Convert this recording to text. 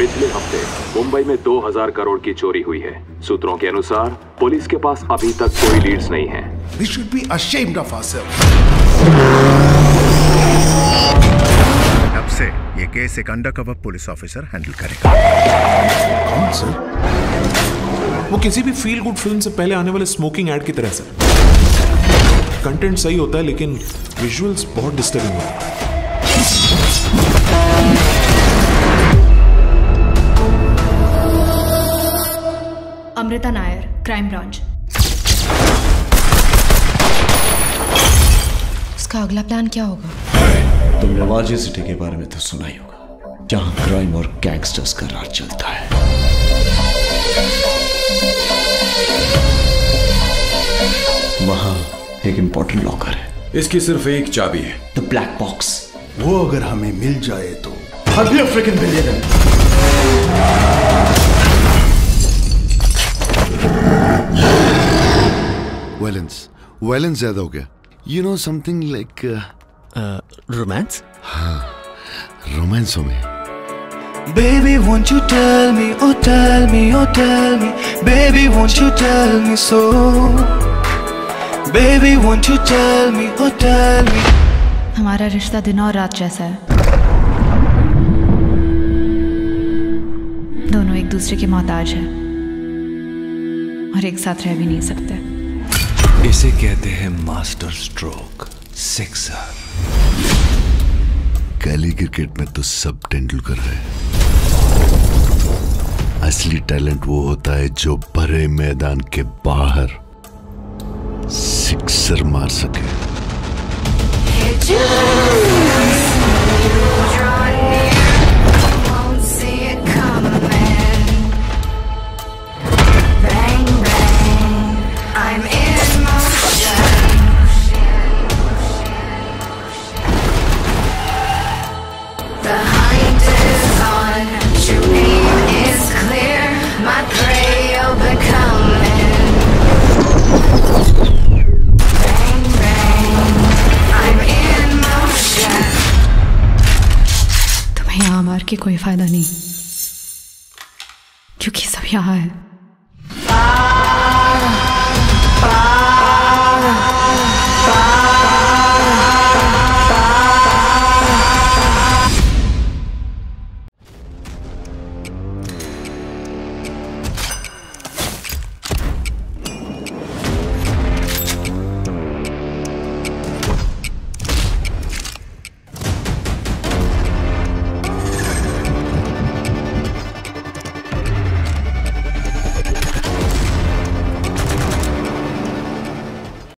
पिछले हफ्ते मुंबई में 2000 करोड़ की चोरी हुई है। सूत्रों के अनुसार पुलिस के पास अभी तक कोई लीड्स नहीं है। We should be ashamed of ourselves. अब से ये केस एक अंडरकवर पुलिस ऑफिसर हैंडल करेगा। कौन सर? वो किसी भी फील गुड फिल्म से पहले आने वाले स्मोकिंग एड की तरह सर। कंटेंट सही होता है लेकिन विजुअल्स बहुत डिस्टर्बिंग होते हैं। Amrita Nair, crime branch. इसका अगला प्लान क्या होगा? तुम नवाजी सिटी के बारे में तो सुना ही होगा, जहां क्राइम और गैंगस्टर्स का राज चलता है। वहां एक इंपॉर्टेंट लॉकर है। इसकी सिर्फ एक चाबी है, द ब्लैक बॉक्स। वो अगर हमें मिल जाए तो I'll be a freaking billionaire. Violence ज्यादा हो गया। You know something like romance? हाँ, रोमांस हो में। Baby, won't you tell me, oh tell me, oh tell me. Baby, won't you tell me so? Baby, won't you tell me, oh tell me. हमारा रिश्ता दिन और रात जैसा है। दोनों एक दूसरे के मोहताज हैं और एक साथ रह भी नहीं सकते। इसे कहते हैं मास्टर स्ट्रोक, सिक्सर। गली क्रिकेट में तो सब तेंदुलकर है। असली टैलेंट वो होता है जो भरे मैदान के बाहर सिक्सर मार सके। मार के कोई फायदा नहीं, क्योंकि सब यहाँ है।